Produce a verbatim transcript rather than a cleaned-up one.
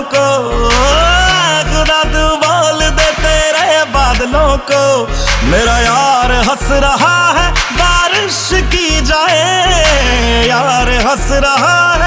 को, खुदा तू बोल दे तेरे बादलों को। मेरा यार हंस रहा है बारिश की जाए, यार हंस रहा है